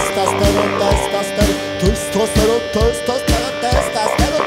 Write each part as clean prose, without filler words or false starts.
testosterone, testosterone, testosterone, testosterone, testosterone.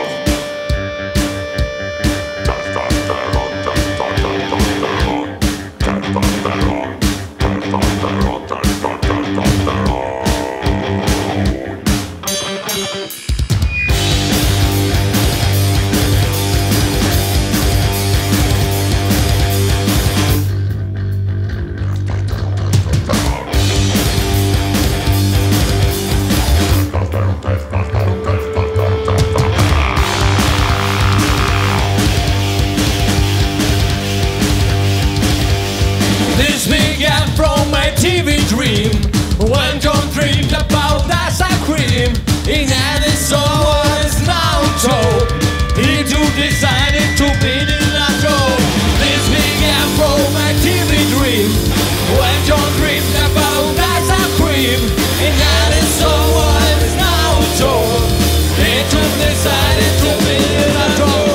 This began from my TV dream, when John dreamed about ice cream. In any someone is now told, he too decided to be the natural. This began from my TV dream, when John dreamed about ice cream. In any someone is now told, he too decided to be the natural.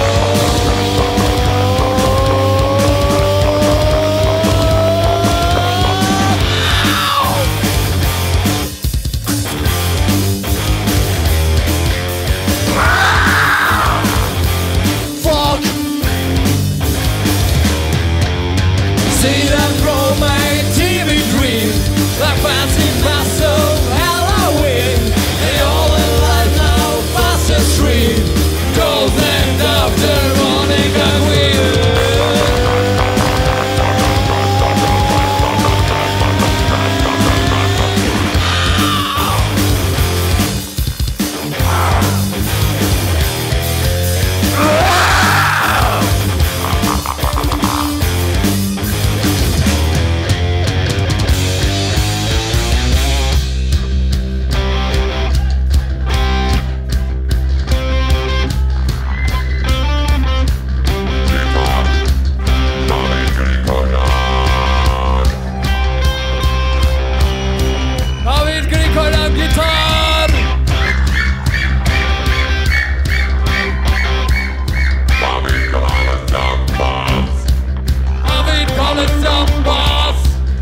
See them from my TV dream, like fancy class of Halloween. They all in life now, faster stream, goes named after Monika Queen. Gitarr! David callar som bas.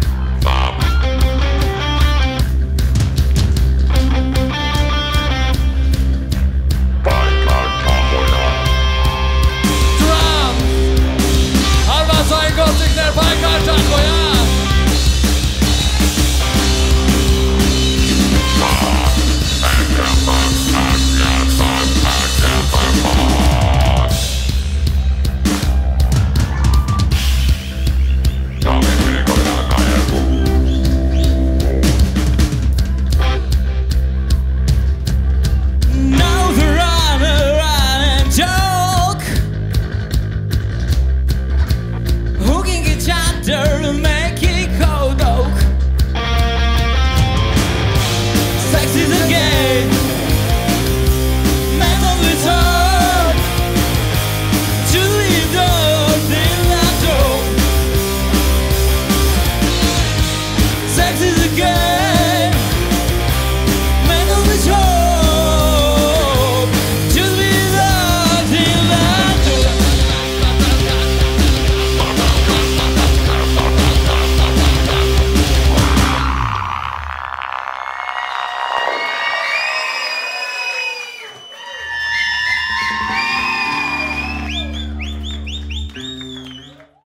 Drums! Halva Saigon ner Bajkar Takoja. Make it cold oak. Sex is a game.